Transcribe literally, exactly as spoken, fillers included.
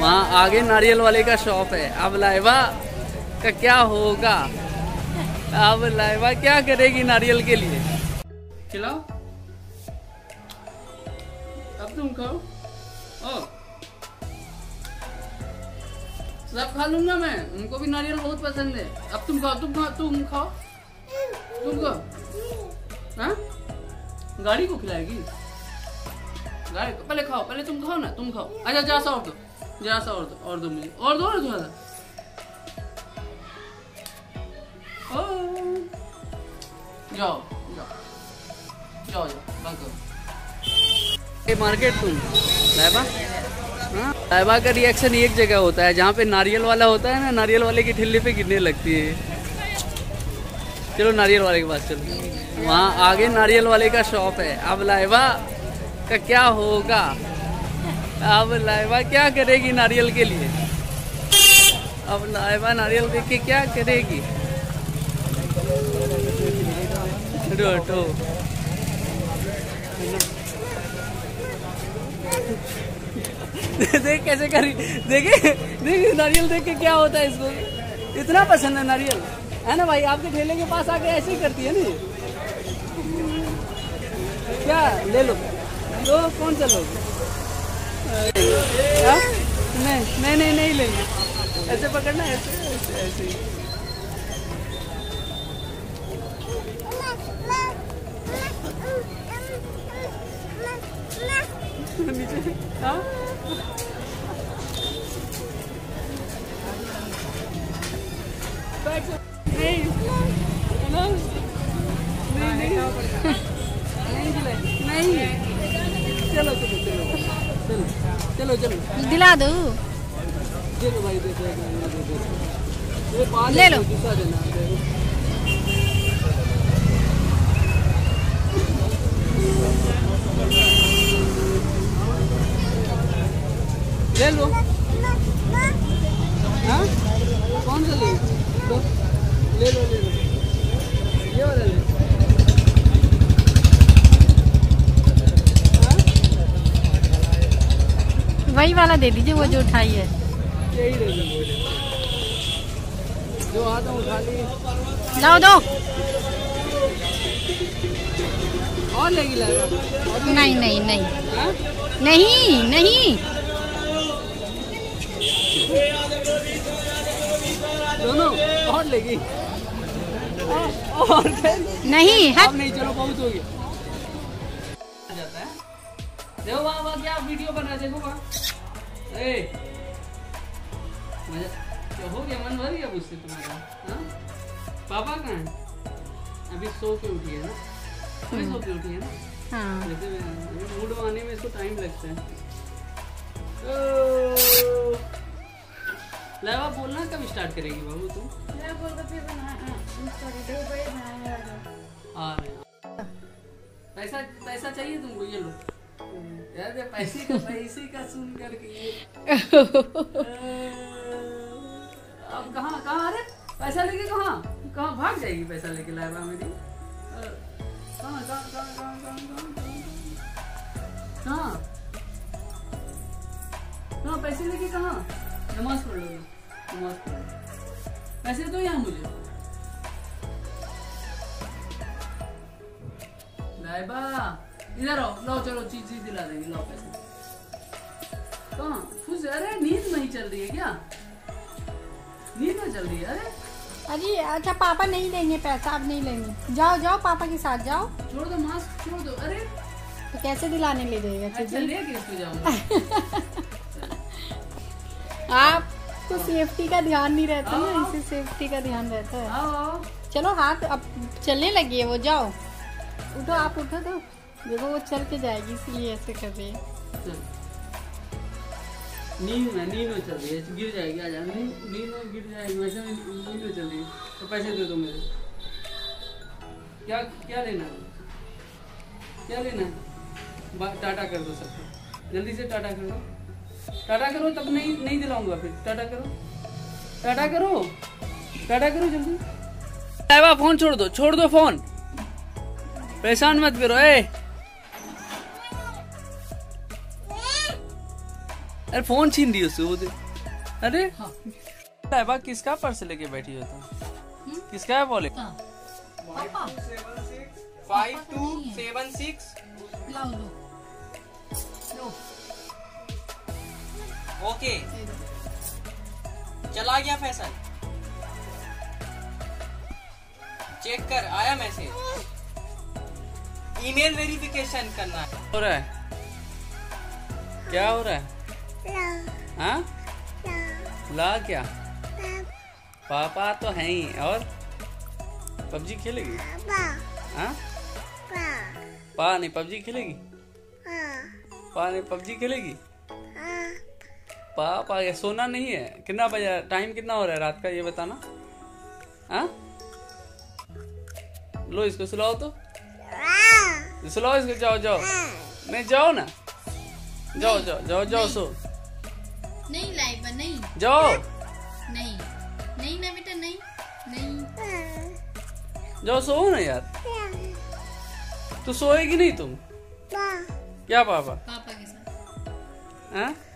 वहाँ आगे नारियल वाले का शॉप है। अब लाइबा का क्या होगा, अब लाइबा क्या करेगी नारियल के लिए। खिलाओ, अब तुम खाओ। ओ सब खा लूंगा मैं, उनको भी नारियल बहुत पसंद है। अब तुम खाओ, तुम खाओ, तुम खाओ, तुम खाओ। हाँ, गाड़ी को खिलाएगी, गाड़ी को। पहले खाओ, पहले तुम खाओ ना, तुम खाओ। अच्छा जा सा और दो, जा सा और दो, और दो मुझे, और दो, और थोड़ा सा। जाओ जाओ जाओ जाओ, बंद करो। मार्केट तुम लाइबा, हाँ लाइबा का रिएक्शन एक जगह होता है जहाँ पे नारियल वाला होता है ना, नारियल वाले की ठेले पे गिरने लगती है। चलो नारियल वाले के पास चलो, वहाँ आगे नारियल वाले का शॉप है। अब लाइबा का क्या होगा, अब लाइबा क्या करेगी नारियल के लिए। अब लाइबा नारियल देख के क्या करेगी। हटो हटो, देख कैसे करी, देखे देख नारियल देख के क्या होता है इसको। इतना पसंद है नारियल, है ना भाई। आपके ठेले के पास आके ऐसे ही करती है ना। क्या ले लो, लो कौन सा लोगे। नहीं नहीं नहीं नहीं लेंगे, ऐसे पकड़ना, ऐसे ऐसे ऐसे ही। नीचे हाँ नहीं नहीं नहीं नहीं, चलो चलो चलो चलो चलो चलो दिला दो, दे दो भाई, दे दो ले लो। दूसरा देना, ले लो। हाँ कौन सा ले लो, ले लो ले लो, ये वाला ले। वही वाला दे दीजिए, वो जो उठाई है। यही दे दीजिए, जो आता हूँ उठा ली। लाओ दो। और लेगी लाइबा? नहीं नहीं नहीं हाँ? नहीं नहीं, दोनों और लेगी, और नहीं हट नहीं। चलो बहुत हो गया, जाता है। देखो वहाँ वहाँ क्या वीडियो बना, देखो वहाँ। ए मजा क्या हो गया, मन भर गया मुझसे तुम्हारा। हाँ पापा कहाँ है? अभी सो के उठी है ना, अभी सो के उठी है ना। हाँ जैसे मूड आने में इसको टाइम लगता है। लाइबा बोलना कब स्टार्ट करेगी बाबू तुम? आ रहे हैं। पैसा पैसा चाहिए तुमको, ये लो यार, पैसे का पैसे का सुन करके ये अब कहाँ कहाँ, अरे पैसा लेके कहाँ कहाँ भाग जाएगी पैसा लेके लाइबा मेरी। कहाँ कहाँ कहाँ कहाँ कहाँ कहाँ कहाँ पैसे लेके कहाँ? नमाज पढ़ लो, नमाज पढ़ लो, पैसे दो यहाँ मुझे। लाइबा इधर आओ, लो चलो चीज चीज दिला देंगे, लो पैसे। कहाँ खुश? अरे नींद नहीं चल रही है क्या? नींद नहीं चल रही है? अरे अरे अच्छा पापा नहीं लेंगे पैसा, अब नहीं लेंगे। जाओ जाओ पापा के साथ जाओ। छोड़ दो मास्क, छोड़ दो। अरे तो कैसे दिलाने ले जाएगा? अच्छा ले के जाऊंगा। आपको सेफ्टी का ध्यान नहीं रहता ना, इसे सेफ्टी का ध्यान रहता है। आओ आओ। चलो हाथ अब चलने लगी है वो, जाओ उठो, आप उठो तो। देखो वो चल के जाएगी, इसलिए ऐसे कर रही है। नींद में नींद में चल रही है, गिर जाएगी। आ जा, नींद नींद में गिर जाएगी, वैसे नींद में चल रही है। तो पैसे दे दो मेरे। क्या क्या लेना है, क्या लेना है? टाटा कर दो सबको, जल्दी से टाटा कर दो। टाटा करो, तब नहीं नहीं दिलाऊंगा फिर। टाटा करो, टाटा करो, टाटा करो जल्दी। लाइबा फोन छोड़ दो, छोड़ दो फोन, परेशान मत करो। ए अरे फोन छीन दी उससे वो दे। अरे लाइबा किसका पर्स लेके बैठी हो तुम? किसका है wallet? Five two seven six. Okay चला गया फैसल, चेक कर आया मैसेज, ईमेल वेरिफिकेशन करना है। हो रहा है क्या हो रहा है? हाँ ला क्या? पापा तो है ही। और पबजी खेलेगी? हाँ पा नहीं पबजी खेलेगी? पा नहीं पबजी खेलेगी? पापा ये सोना नहीं है। कितना बजा टाइम कितना हो रहा है रात का ये बताना। हाँ लो इसको सुलाओ तो, सुलाओ इसको। जाओ जाओ नहीं जाओ ना, जाओ जाओ जाओ जाओ सो। नहीं लाइबा नहीं जाओ। नहीं नहीं ना बेटा नहीं नहीं जाओ सो ना यार। तू सोएगी नहीं तुम? क्या पापा? पापा के साथ। हाँ